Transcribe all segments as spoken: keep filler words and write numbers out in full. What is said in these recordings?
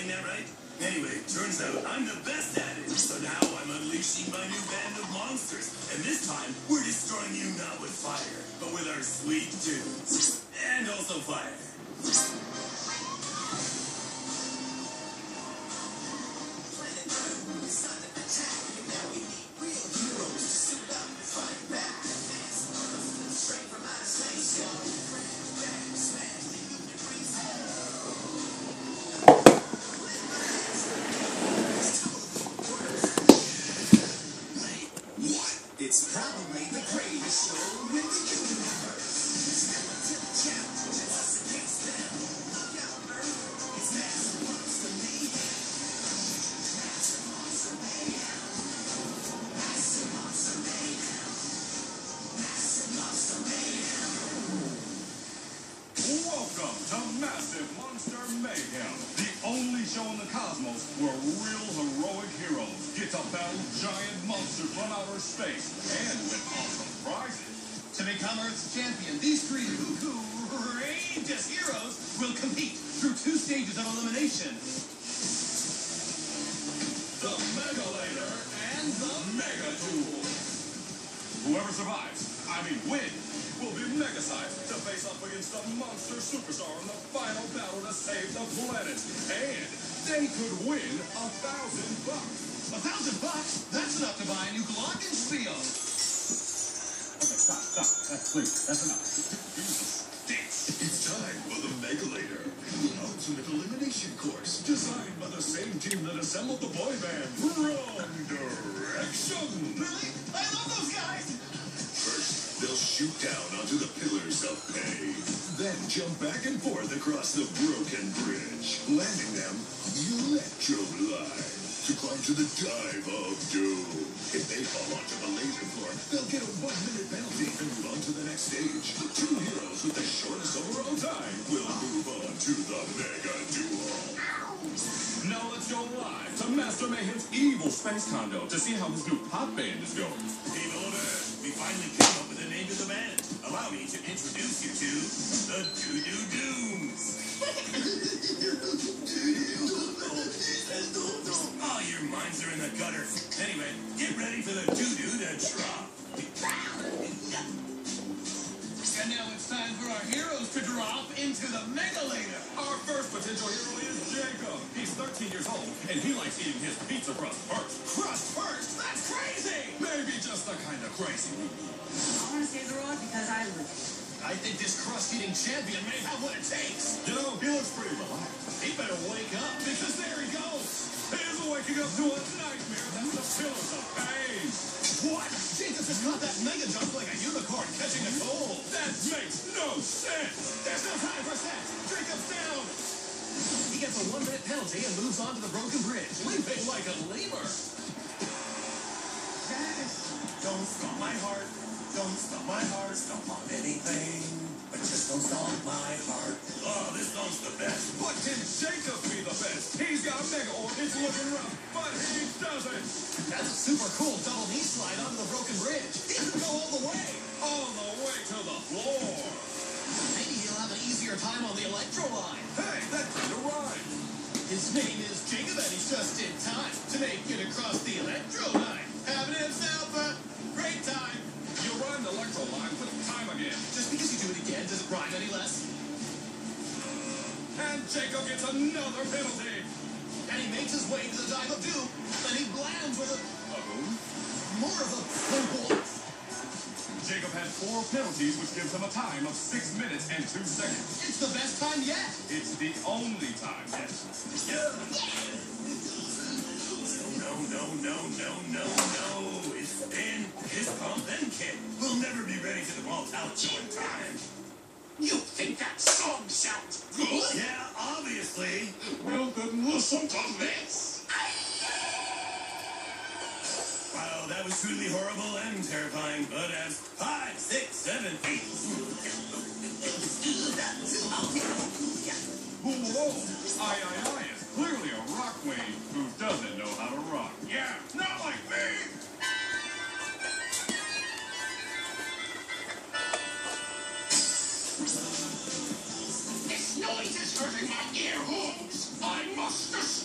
saying that right? Anyway, turns out I'm the best at it. So now I'm unleashing my new band of monsters. And this time, we're destroying you not with fire, but with our sweet tunes. And also fire. It's probably the greatest show in the universe. Skeleton challenges against them. Look out, nerd. It's Master Monster Mayhem. Master Monster Mayhem. Master Monster Mayhem. Master Monster Mayhem. Welcome to Massive Monster Mayhem, the only show in the cosmos where real heroic heroes get to battle giant monsters from outer space and win awesome prizes. To become Earth's champion, these three courageous heroes will compete through two stages of elimination. The Megalator And the Mega Duel. Whoever survives, I mean win, will be mega-sized to face off against the monster superstar in the final battle to save the planet. And they could win a thousand bucks. A thousand bucks? That's enough to buy a new Glockenspiel. Okay, stop, stop. That's please. That's enough. It's time for the Megalator, the ultimate elimination course, designed by the same team that assembled the boy band, Wrong Direction. Really? I love those guys! First, they'll shoot down onto the pillars of pay, then jump back and forth across the broken bridge, landing them electrolyte to climb to the dive of doom. If they fall onto the laser floor, they'll get a one-minute penalty and move on to the next stage. The two heroes with the shortest overall time will move on to the Mega Duel. Now let's go live to Master Mayhem's evil space condo to see how his new pop band is going. In order, we finally came up with a name to the band. Allow me to introduce you to the Doo-Doo Dooms. Oh, your minds are in the gutter. Anyway, get ready for the doo-doo to drop. And now it's time for our heroes to drop into the Megalator. Our first potential hero is Jacob. He's thirteen years old, and he likes eating his pizza crust first. Crust first? That's crazy! Maybe just the kind of crazy we need. I want to save the world because I live it. I think this crust-eating champion may have what it takes. You know, he looks pretty relaxed. He better wake up, because there he goes. He's waking up to a nightmare that's the pillars of pain. What? Jacob just caught that mega jump like a unicorn catching a cold. That makes no sense. There's no time for sense. Jacob's down. He gets a one-minute penalty and moves on to the broken bridge, leaping like a lemur. Don't stop my heart. Don't stop my heart. Stop on anything. But just don't stop my heart. Oh, this song's the best. But can Jacob be the best? He's got a mega orb. It's looking rough, but he doesn't. That's a super cool double knee slide onto the broken bridge. He can go all the way. All the way to the floor. Maybe he'll have an easier time on the electro line. Hey, that kind of rhyme. His name is Jacob, and he's just in time to make it across the electro line. Having himself a great time. You rhymed electro line with time again. Just because you do it again doesn't rhyme any less. And Jacob gets another penalty. And he makes his way to the dive of doom. Then he lands with a Uh-oh. more of a purple. Jacob had four penalties, which gives him a time of six minutes and two seconds. It's the best time yet. It's the only time yet. Yeah. No, no, no, no, no, no. It's spin, it's pump, and kick. We'll never be ready for the ball out show in time. You think that song sounds good? Yeah, obviously. Well, then listen to this. Wow, that was truly horrible and terrifying. But as five, six, seven, eight. Whoa, I, I, I is clearly a rock queen who doesn't know how to rock. Yeah, not like me. This noise is hurting my ear holes. I must destroy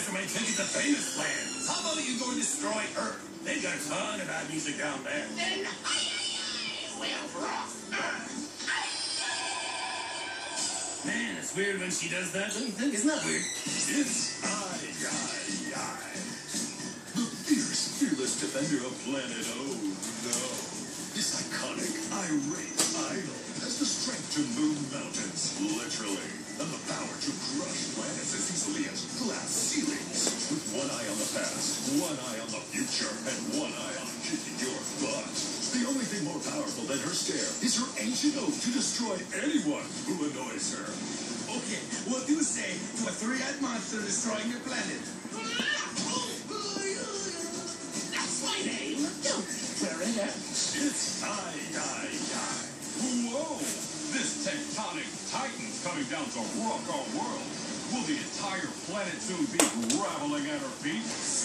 for my ticket to famous land. How about you go and destroy Earth? They got a ton of bad music down there. Then I will rock Earth. Man, it's weird when she does that, don't you think? Isn't that weird? It's I, I, I. The fierce, fearless defender of planet Oh no. This iconic, irate idol has the strength to move mountains, literally, and the power to crush planets as easily as glass ceilings. With one eye on the past, one eye on the future, and one eye on kicking your butt. The only thing more powerful than her stare is her ancient oath to destroy anyone who annoys her. Okay, what do you say to a three-eyed monster destroying your planet? That's my name. Don't declare it out. It's I, I, I. Whoa! This tectonic titan's coming down to rock our world. Will the entire planet soon be groveling at her feet?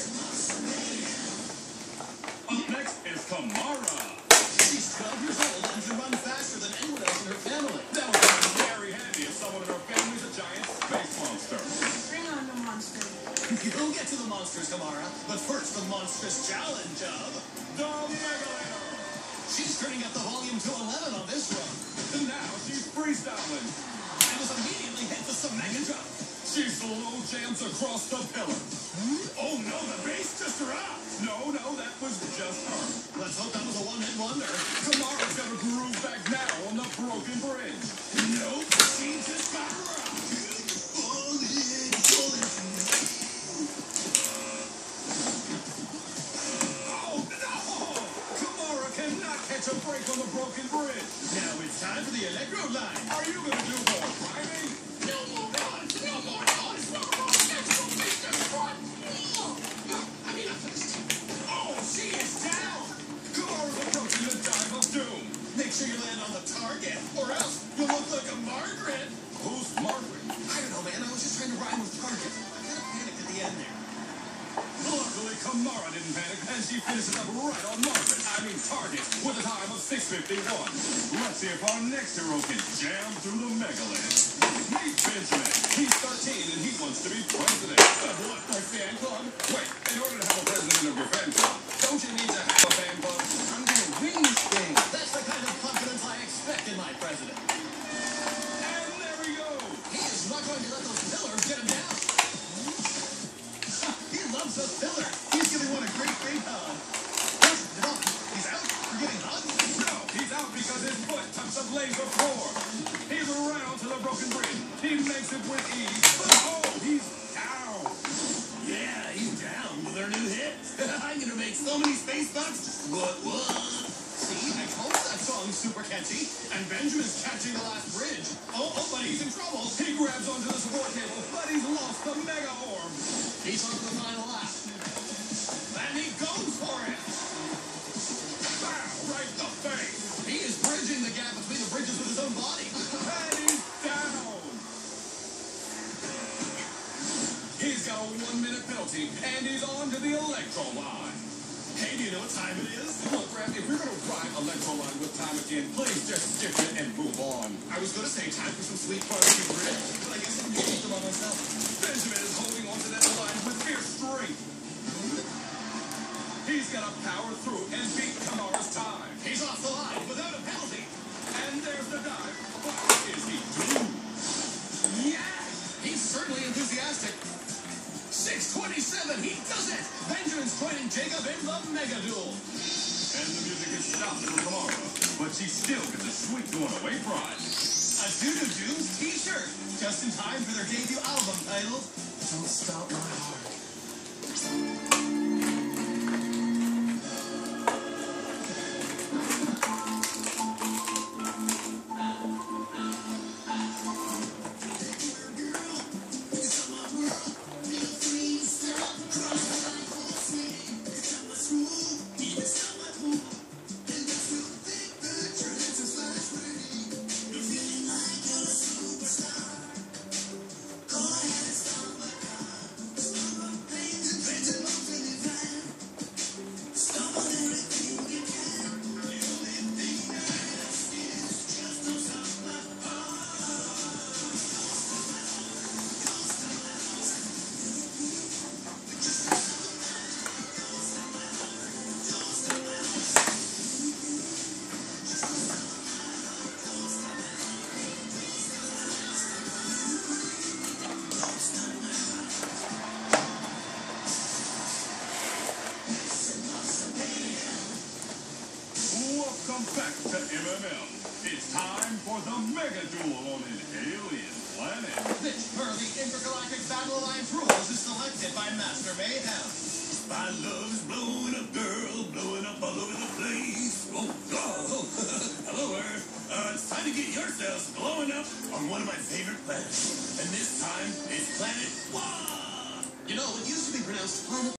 Up next is Kamara. She's twelve years old and can run faster than anyone else in her family. That would be very handy if someone in her family's a giant space monster. Bring on the monster. You'll get to the monsters, Kamara, but first the monstrous challenge of The Megalator! she's turning up the volume to eleven on this run. And now she's freestyling. And was immediately hit with some mega jump. She slow jams across the pillar. Oh no, the bass just dropped. No, no, that was just her. Let's hope that was a one-hit wonder. Kamara's got a groove back now on the broken bridge. Nope, she just got rocked. Oh, no! Kamara cannot catch a break on the broken bridge. Now it's time for the Electro line. Are you going to do more driving? No more noise, no more noise, no more sexual destroy. I mean, I finished. Oh, she is down. Kamara's approaching the dive of doom. Make sure you land on the target, or else you'll look like a Margaret. Who's Margaret? I don't know, man. I was just trying to rhyme with target. I kind of panicked at the end there. Luckily, Kamara didn't panic, and she finishes up right on Margaret. I mean, target with a time of six fifty-one. Let's see if our next hero can jam through the megalith. Meet Benjamin. He's thirteen, and he wants to be president. I've left my fan club. Wait, in order to have a president of your fan club, don't you need to have a fan club? I'm gonna win this thing. That's the kind of confidence I expect in my president. And there we go. He is not going to let those pillars get him down. He loves a pillar. He's giving one a great great hug. No, he's out for getting hugged. No, he's out because his foot touched the laser floor. He's around to the broken bridge. He makes it with ease. But oh, he's down. Yeah, he's down with her new hit. I'm gonna make so many space bucks. What, what? See, I told you that song's super catchy. And Benjamin's catching the last bridge. Oh, oh, but he's in trouble. He grabs onto the support cable, but he's lost the mega orb. He's on to the final lap. And he goes for it. Wow, right in the face. He is bridging the gap between the bridges with his own body. And he's down. He's got a one-minute penalty, and he's on to the Electro line. Hey, do you know what time it is? Look, Raph, if you're going to ride Electro line with time again, please just skip it and move on. I was going to say time for some sweet barbecue ribs, but I guess I can eat them on myself. Benjamin is holding onto that line with fierce strength. He's got to power through and beat Kamara's time. He's off the line without a penalty. And there's the dive. What is he doing? Yeah, he's certainly enthusiastic. six twenty-seven, he does it! Benjamin's joining Jacob in the Mega Duel. And the music is stopped for Kamara, but she still gets a sweet going away prize. A Doo-Doo Dooms t-shirt, just in time for their debut album titled Don't Stop My Heart. a mega duel on an alien planet. This per the Intergalactic Battle Alliance rules is selected by Master Mayhem. My love's blowing up, girl, blowing up all over the place. Oh, oh, hello, Earth. Uh, it's time to get yourselves blowing up on one of my favorite planets. And this time, it's Planet One. You know, it used to be pronounced Planet